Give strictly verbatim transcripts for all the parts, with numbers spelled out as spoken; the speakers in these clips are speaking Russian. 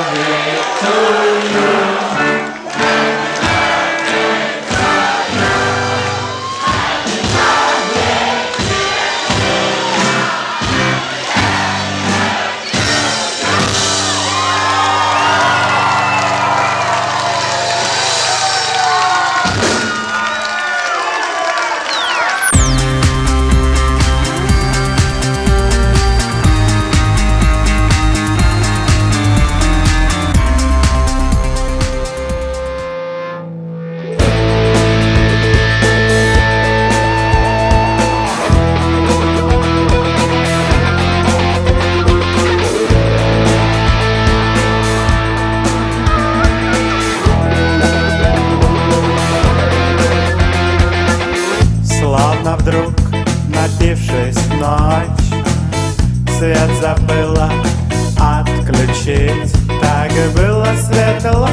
Вдруг, напившись в ночь, свет забыла отключить. Так и было светло,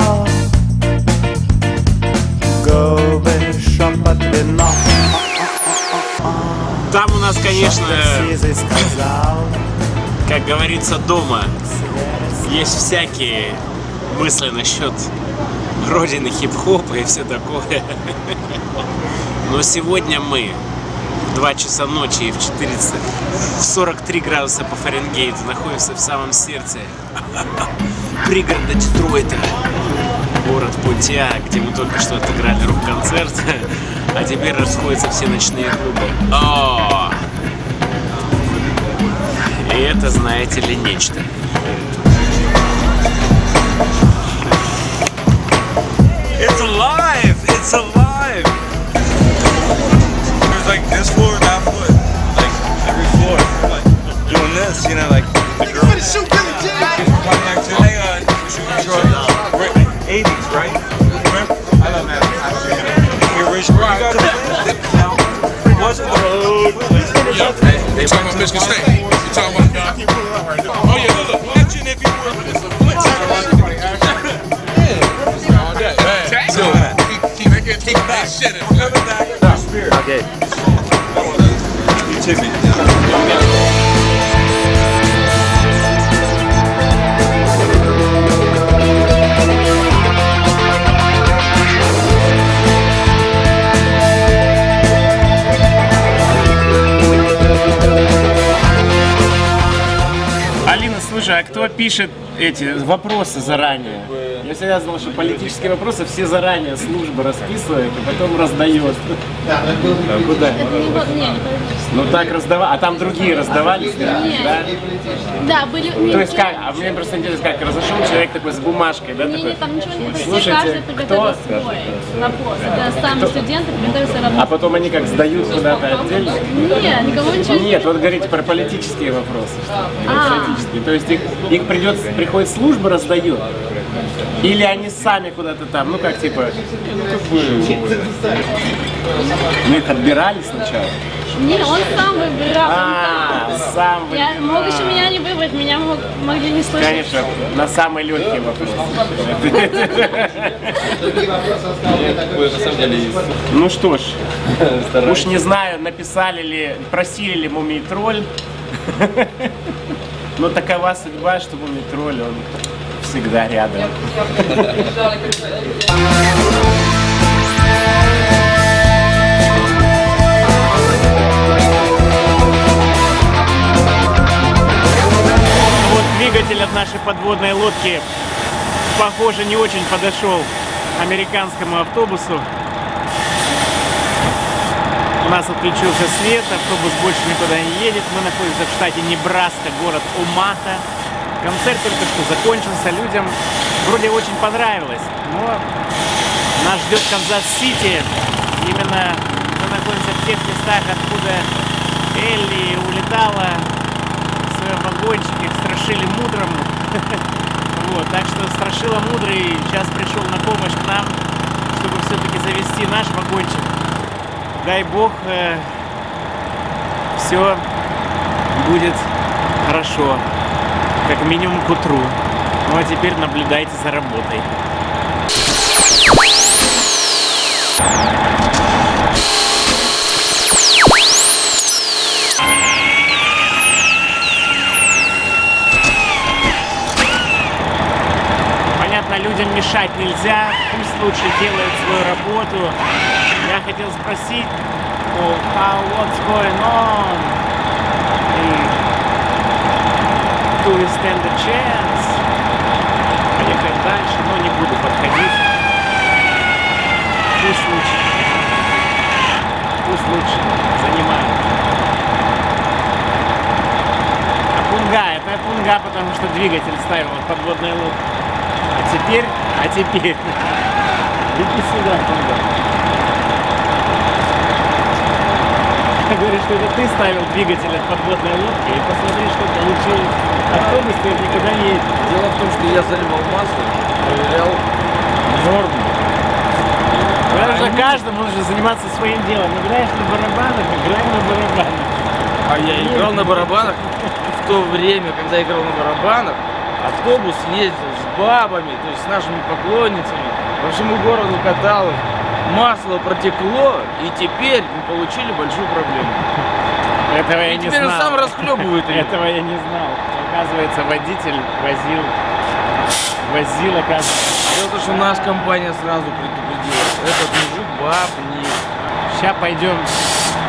губы, шепот, вино. Там у нас, конечно, как говорится, дома есть всякие мысли насчет родины хип-хопа и все такое. Но сегодня мы в два часа ночи и в четырнадцать, в сорок три градуса по Фаренгейту находимся в самом сердце пригорода Детройта, город Понтиак, где мы только что отыграли рок-концерт, а теперь расходятся все ночные клубы. О! И это, знаете ли, нечто. It's alive! It's alive! Like this floor, that floor, like every floor, like doing this, you know, like the girl. You shoot Billy Jean. Pontiac too. Hey, uh, shoot Detroit. eighties, right? Remember? I love that. The original. You got it. Wasn't the road? Yeah. They talking about Michigan State. You talking about? Oh yeah, look, look. Imagine if you were. Yeah. Keep back. Shit. Okay. You took me. Алина, слушай, а кто пишет эти вопросы заранее? Я всегда знал, что политические вопросы все заранее служба расписывает и потом раздает. А куда? Ну так раздавали, а там другие раздавались? Да? Да, были. То есть как? А мне просто интересно, как разошел человек такой с бумажкой, да? Не, такой? не, там ничего не было. Слушайте, каждый приготовил кто? свой вопрос. Это сами студенты приготовили свой вопрос. А потом они как сдают куда-то отдельно? Нет, никого ничего не. Нет, вот говорите про политические вопросы. А. Политические. То есть их, их придется, приходит служба, раздают. Или они сами куда-то там, ну как типа, ну как бы, ну их отбирали сначала? Не, он сам выбирал. А, сам выбирал. Я мог еще меня не выбрать, меня мог, могли не слышать. Конечно, на самый легкий вопрос. Ну что ж, уж не знаю, написали ли, просили ли Mumiy Troll, но такова судьба, что Mumiy Troll, он всегда рядом. Вот двигатель от нашей подводной лодки, похоже, не очень подошел американскому автобусу. У нас отключился свет, автобус больше никуда не едет. Мы находимся в штате Небраска, город Омаха. Концерт только что закончился, людям вроде очень понравилось, но нас ждет Канзас-Сити. Именно мы находимся в тех местах, откуда Элли улетала в своем вагончике к Страшиле Мудрому. Вот, так что Страшила Мудрый сейчас пришел на помощь к нам, чтобы все-таки завести наш вагончик. Дай бог, э, все будет хорошо. Как минимум к утру. Ну а теперь наблюдайте за работой. людям мешать нельзя, пусть лучше делают свою работу. Я хотел спросить, oh, how, what's going on? И do we stand a chance? Поехать дальше, но не буду подходить. Пусть лучше. Пусть лучше занимают. А пунга, это пунга, потому что двигатель ставил в подводную лодку. А теперь, а теперь. Иди сюда, пунга. Говоришь, что это ты ставил двигатель от подводной лодки, и посмотри, что получилось. Автобус ты никуда не едет. Дело в том, что я заливал масло, проверял норму. Даже каждому нужно заниматься своим делом. Играешь на барабанах, играй на барабанах. А я играл на барабанах в то время, когда играл на барабанах, автобус ездил с бабами, то есть с нашими поклонницами, по всему городу катал их. Масло протекло, и теперь мы получили большую проблему. Этого я и не теперь знал. он сам расхлебывает ее. Этого я не знал. Оказывается, водитель возил, возил, оказывается. Дело в том, что наша компания сразу предупредила. Этот мужик баб не... Сейчас пойдем